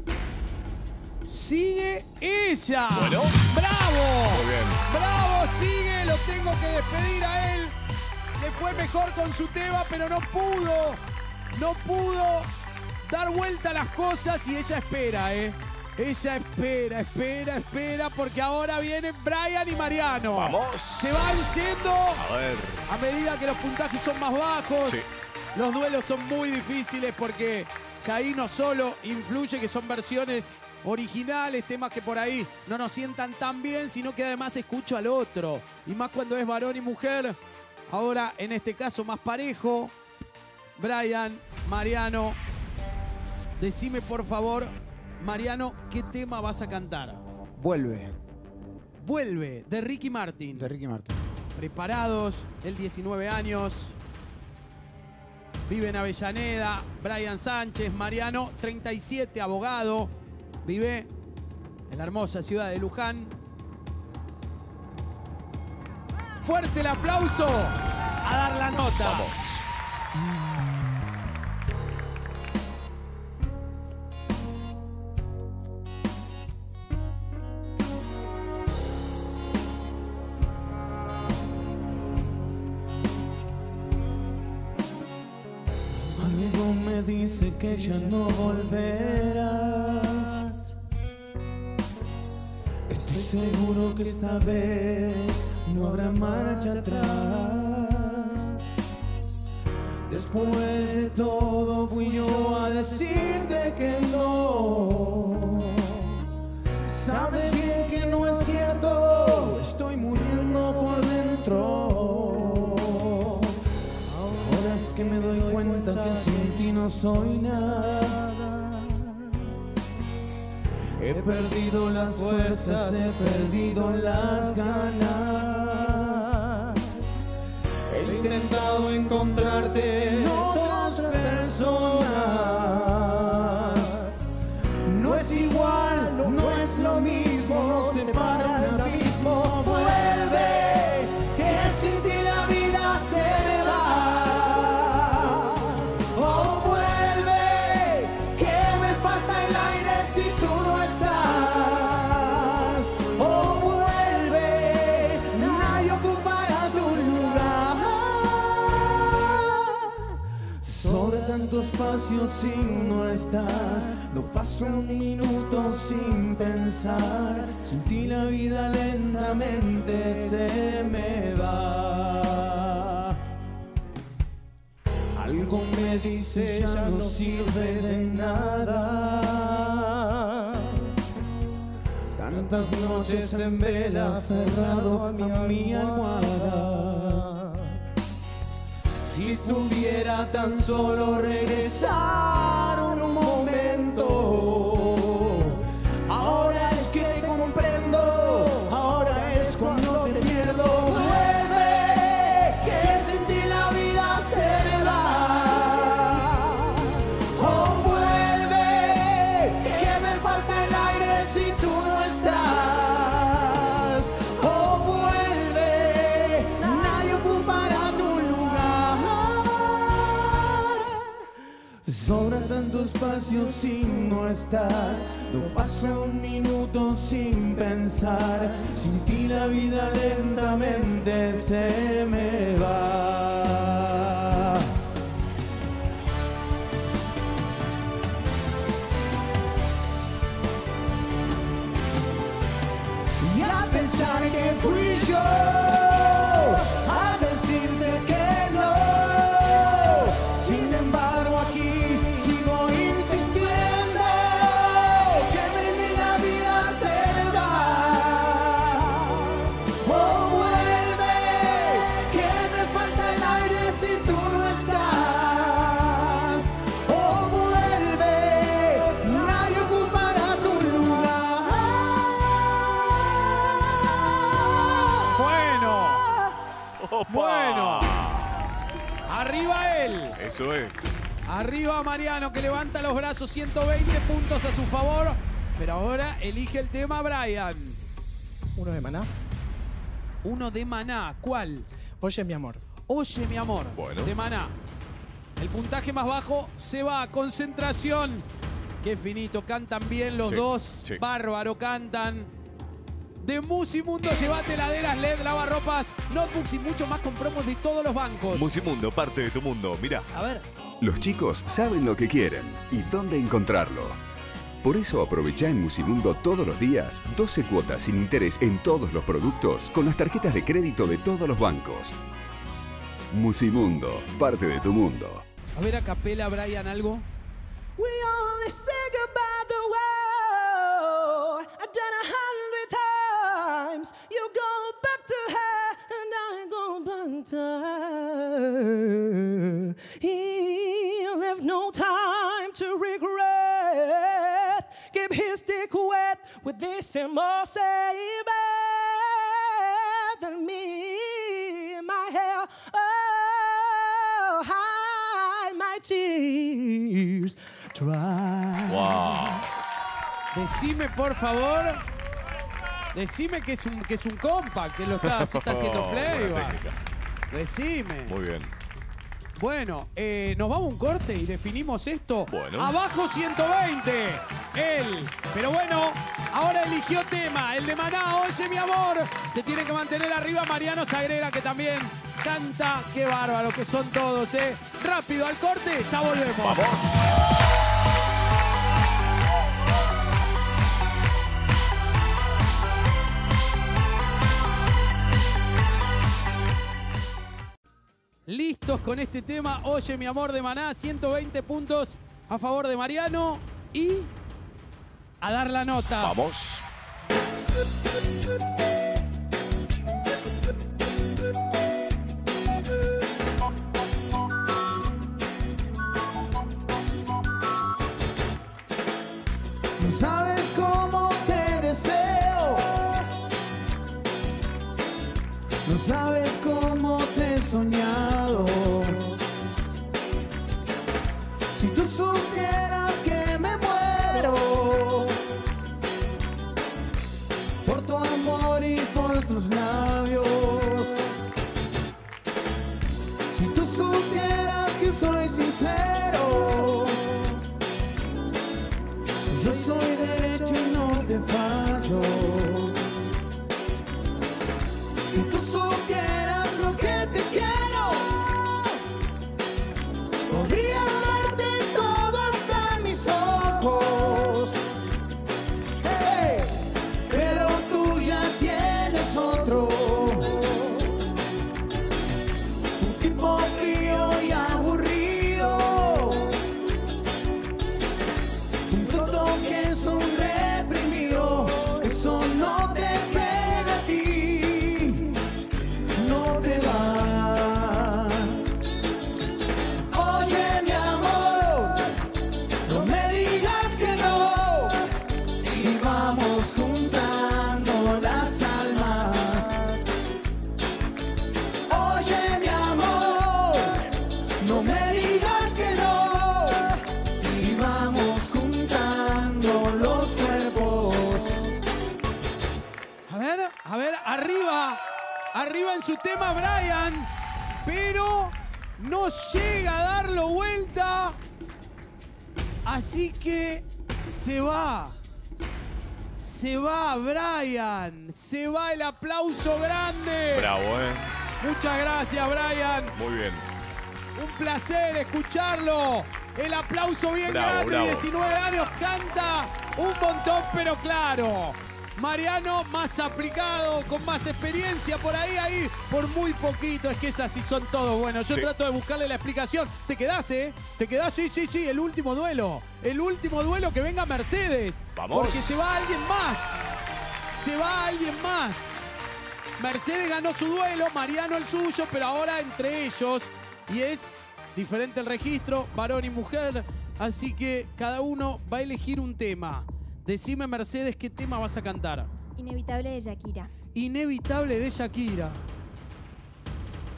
Sigue ella. Bueno. ¡Bravo! Muy bien. ¡Bravo! Sigue, lo tengo que despedir a él. Le fue mejor con su tema, pero no pudo. No pudo dar vuelta a las cosas y ella espera, ¿eh? Ella espera, espera, espera, porque ahora vienen Brian y Mariano. Vamos. Se van yendo A ver. a medida que los puntajes son más bajos. Sí. Los duelos son muy difíciles porque ya ahí no solo influye que son versiones originales, temas que por ahí no nos sientan tan bien, sino que además escucho al otro. Y más cuando es varón y mujer. Ahora, en este caso, más parejo. Brian, Mariano, decime por favor, Mariano, ¿qué tema vas a cantar? Vuelve. Vuelve, de Ricky Martin. De Ricky Martin. Preparados, él diecinueve años. Vive en Avellaneda. Brian Sánchez, Mariano, treinta y siete, abogado. Vive en la hermosa ciudad de Luján. Fuerte el aplauso a dar la nota. Vamos. Algo me dice que ya no volverás. Estoy seguro que esta vez no habrá marcha atrás. Después de todo fui yo a decirte que no. Sabes bien que no es cierto, estoy muriendo por dentro. Ahora es que me doy cuenta que sin ti no soy nada. He perdido las fuerzas, he perdido las ganas. He intentado encontrarte en otras personas. No es igual, no es lo mismo, nos separa el abismo. Vuelve, que sin ti la vida se me va. Oh, vuelve, que me falta el aire si tú no estás. Oh, vuelve, nadie ocupará tu lugar. Sobre tanto espacio si no estás, no paso un minuto sin pensar. Sin ti la vida lentamente se me va. Algo me dice ya no sirve de nada. Tantas noches en vela aferrado a mi, a mi almohada. Si supiera tan solo regresar un momento. Ahora es que te comprendo, ahora es cuando te pierdo. Vuelve, que sin ti la vida se me va. Oh, vuelve, que me falta el aire si tú no estás. Oh, vuelve, nadie ocupará tu lugar. Sobra tanto espacio si no estás. No paso un minuto sin pensar. Sin ti la vida lentamente se me va. Bueno. Arriba él. Eso es. Arriba Mariano, que levanta los brazos. ciento veinte puntos a su favor. Pero ahora elige el tema Brian. Uno de Maná. Uno de Maná. ¿Cuál? Oye, mi amor. Oye, mi amor. Bueno. De Maná. El puntaje más bajo se va. Concentración. Qué finito. Cantan bien los Sí, dos. sí. Bárbaro, cantan. De Musimundo, llévate heladeras L E D, lavarropas, notebooks y mucho más con promos de todos los bancos. Musimundo, parte de tu mundo. Mirá. A ver. Los chicos saben lo que quieren y dónde encontrarlo. Por eso aprovecha en Musimundo todos los días doce cuotas sin interés en todos los productos con las tarjetas de crédito de todos los bancos. Musimundo, parte de tu mundo. A ver a capela, Brian, algo. We only say goodbye the war. I've done a hundred times. You go back to her and I go back to her. He left no time to regret. Keep his dick wet with this and more say than me in my hair. Oh, hide my tears. Try. Wow. Decime, por favor. Decime que es un, que es un compa, que lo está, se está haciendo Buena playback. técnica. Decime. Muy bien. Bueno, eh, nos vamos a un corte y definimos esto. Bueno. Abajo ciento veinte. Él. Pero bueno, ahora eligió tema. El de Maná, Oye, mi amor. Se tiene que mantener arriba Mariano Sagrera, que también canta. Qué bárbaro que son todos, ¿eh? Rápido al corte, ya volvemos. ¡Vamos! Listos con este tema, Oye, mi amor, de Maná, ciento veinte puntos a favor de Mariano y a dar la nota. Vamos. No sabes cómo te deseo. No sabes cómo te he soñado. Si tú supieras que me muero por tu amor y por tus labios. Si tú supieras que soy sincero. Yo soy derecho y no te fallo. Si tú supieras lo que te quiero, podría darte todo hasta mis ojos. Hey, pero tú ya tienes otro. Un tipo frío y aburrido. Que es un reprimido, eso no te pega a ti, no te va. Oye, mi amor, no me digas que no, y vamos juntando las almas. Oye, mi amor, no me digas que no, y vamos juntando los cuerpos. A ver, a ver, arriba, arriba en su tema Brian, pero no llega a darlo vuelta, así que se va, se va Brian, se va el aplauso grande. Bravo, ¿eh? Muchas gracias, Brian. Muy bien. Un placer escucharlo. El aplauso bien Bravo, grande, bravo. diecinueve años, canta un montón, pero claro. Mariano más aplicado, con más experiencia por ahí, ahí, por muy poquito. Es que es así, son todos. Bueno, yo Sí. trato de buscarle la explicación. ¿Te quedás, eh? ¿Te quedás? Sí, sí, sí, el último duelo. El último duelo, que venga Mercedes. Vamos. Porque se va alguien más. Se va alguien más. Mercedes ganó su duelo, Mariano el suyo, pero ahora entre ellos. Y es diferente el registro, varón y mujer. Así que cada uno va a elegir un tema. Decime, Mercedes, ¿qué tema vas a cantar? Inevitable de Shakira. Inevitable de Shakira.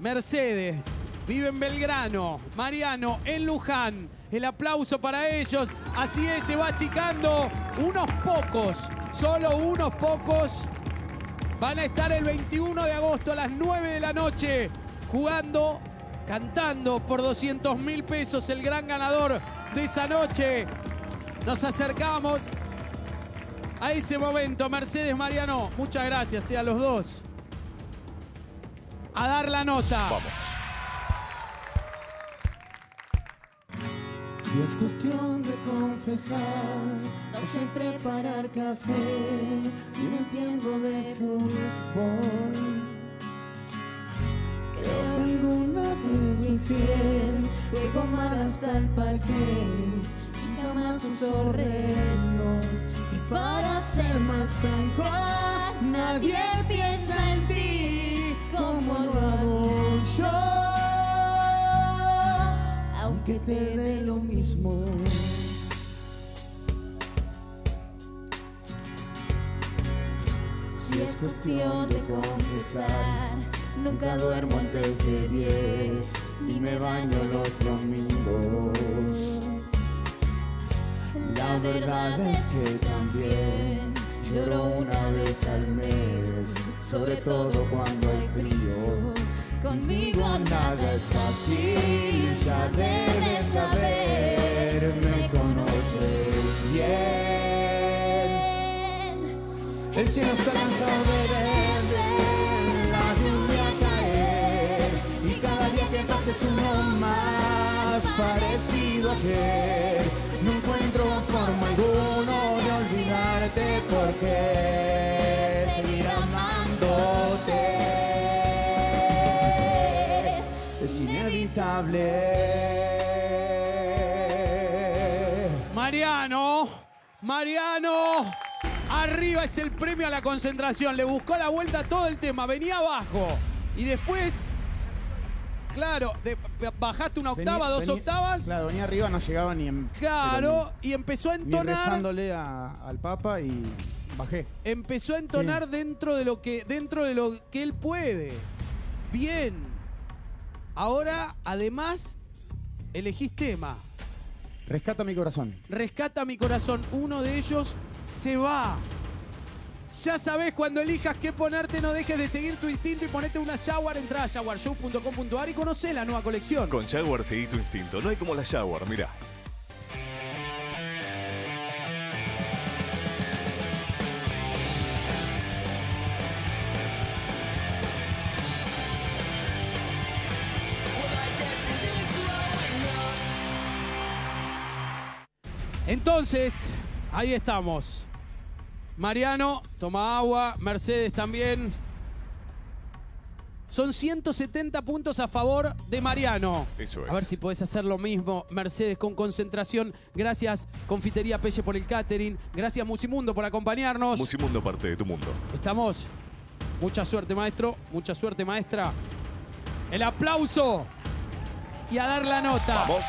Mercedes vive en Belgrano, Mariano en Luján. El aplauso para ellos. Así es, se va achicando. Unos pocos, solo unos pocos, van a estar el veintiuno de agosto a las nueve de la noche jugando, cantando por doscientos mil pesos, el gran ganador de esa noche. Nos acercamos a ese momento. Mercedes, Mariano, muchas gracias eh, a los dos. A dar la nota. Vamos. Si es cuestión de confesar, no sé preparar café, y no entiendo de fútbol. Creo que alguna vez fui infiel, juego mal hasta el parqués y jamás uso reloj. Y para ser más franco, nadie piensa en ti como lo hago yo. Aunque te dé lo mismo. Si es cuestión de confesar, nunca duermo antes de diez, ni me baño los domingos. La verdad es que también lloro una vez al mes, sobre todo cuando hay frío. Conmigo nada es fácil, ya debes saber, me conoces bien. El cielo está cansado de ver la lluvia caer, y cada día que pasa es uno más parecido a ayer. No encuentro forma alguno de olvidarte, porque seguir amándote es inevitable. Mariano, Mariano, arriba es el premio a la concentración. Le buscó la vuelta a todo el tema, venía abajo. Y después, claro, de, bajaste una octava, Venía- dos venía- octavas. Claro, venía arriba, no llegaba ni en... Claro, y empezó a Ni entonar. rezándole a- al Papa y bajé. Empezó a entonar dentro de lo que dentro de lo que él puede. Bien. Ahora, además, elegís tema. Rescata mi corazón. Rescata mi corazón. Uno de ellos se va. Ya sabés, cuando elijas qué ponerte, no dejes de seguir tu instinto y ponete una Jaguar. Entrá a jaguar show punto com punto a r y conocé la nueva colección. Con Jaguar seguí tu instinto. No hay como la Jaguar, mirá. Entonces, ahí estamos. Mariano, toma agua. Mercedes también. Son ciento setenta puntos a favor de Mariano. Eso es. A ver si podés hacer lo mismo, Mercedes, con concentración. Gracias, Confitería Pelle, por el catering. Gracias, Musimundo, por acompañarnos. Musimundo, parte de tu mundo. Estamos. Mucha suerte, maestro. Mucha suerte, maestra. El aplauso. Y a dar la nota. Vamos.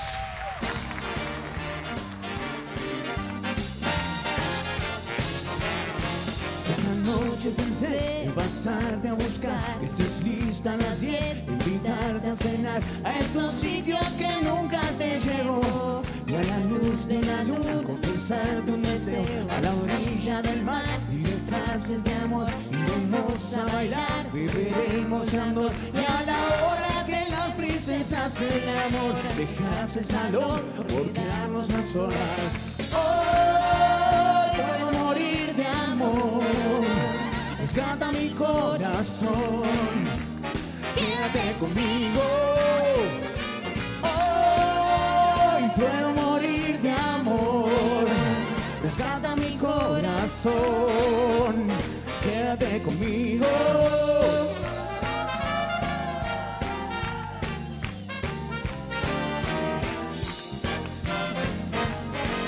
Esta noche pensé en pasarte a buscar, que estés lista a las diez, invitarte a cenar a esos sitios que nunca te llevo, y a la luz de la luna confesarte un deseo, a la orilla del mar, diré frases de amor, iremos a bailar, beberemos amor, y a la hora que las princesas el amor, dejas el salón por quedarnos a solas. Hoy puedo morir de amor, rescata mi corazón, quédate conmigo. Hoy puedo morir de amor, rescata mi corazón, quédate conmigo.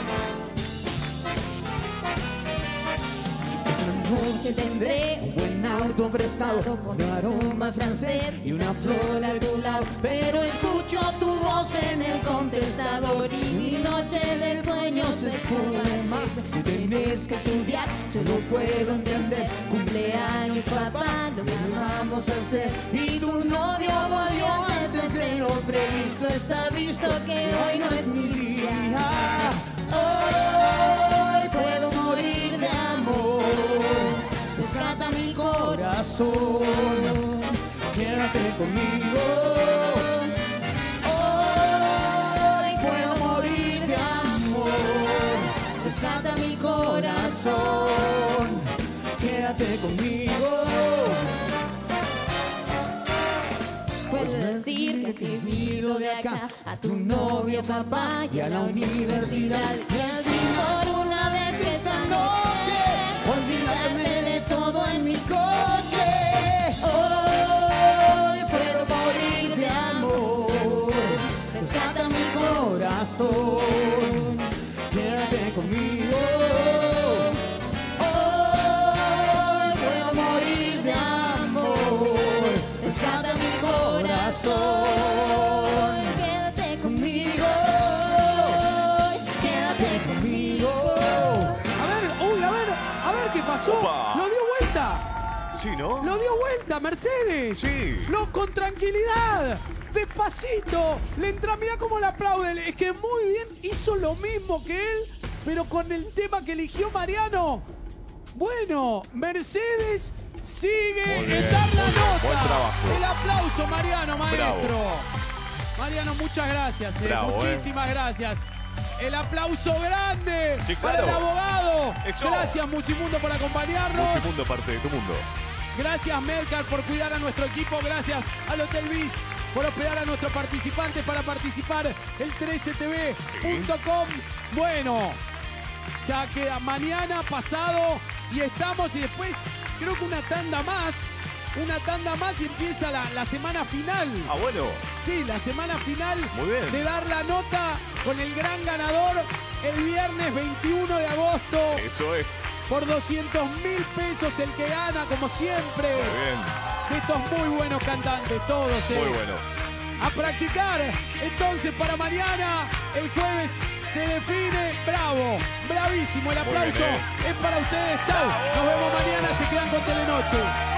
Esa noche tendré un buen auto prestado, un aroma francés y una flor a tu lado. Pero escucho tu voz en el contestador y mi noche de sueños se esfuma. Y tienes que estudiar, Yo lo puedo entender. Cumpleaños, papá, lo que vamos a hacer. Y tu novio volvió antes de lo previsto. Está visto que hoy no es mi día. Hoy puedo morir de amor. Rescata mi corazón. quédate conmigo. Hoy puedo morir de amor. Rescata mi corazón. Quédate conmigo. Puedes decir que si vivo de acá a tu novio, papá y a la universidad. Y al fin por una vez que esta noche olvidarme de todo en mi coche. Hoy puedo morir de amor. Rescata mi Corazón, quédate conmigo. Hoy puedo morir de amor. Rescata mi corazón. Quédate conmigo. Quédate conmigo. A ver, uy, a ver, a ver qué pasó. Opa. Lo dio vuelta. Sí, ¿no? Lo dio vuelta, Mercedes. Sí. Lo con tranquilidad. Despacito. Le entra, mira cómo le aplauden. Es que muy bien, hizo lo mismo que él, pero con el tema que eligió Mariano. Bueno, Mercedes sigue Muy bien, en dar la muy bien, nota. buen trabajo. El aplauso, Mariano, maestro. Bravo. Mariano, muchas gracias. eh, Bravo, Muchísimas gracias. El aplauso grande Sí, para el claro. abogado. Eso. Gracias, Musimundo, por acompañarnos. Musimundo, parte de tu mundo. Gracias, Medcar, por cuidar a nuestro equipo. Gracias al Hotel Bis por hospedar a nuestros participantes para participar el trece T V punto com. Bueno, ya queda mañana, pasado, y estamos, y después creo que una tanda más. Una tanda más y empieza la, la semana final. Ah, bueno. Sí, la semana final Muy bien. de dar la nota con el gran ganador el viernes veintiuno de agosto. Eso es. Por doscientos mil pesos el que gana, como siempre. Muy bien. De estos muy buenos cantantes, todos. ¿eh? Muy bueno. A practicar. Entonces, para mañana, el jueves, se define. Bravo, bravísimo. El Muy aplauso bien, ¿eh? es para ustedes. Chau. Nos vemos mañana. Se quedan con Telenoche.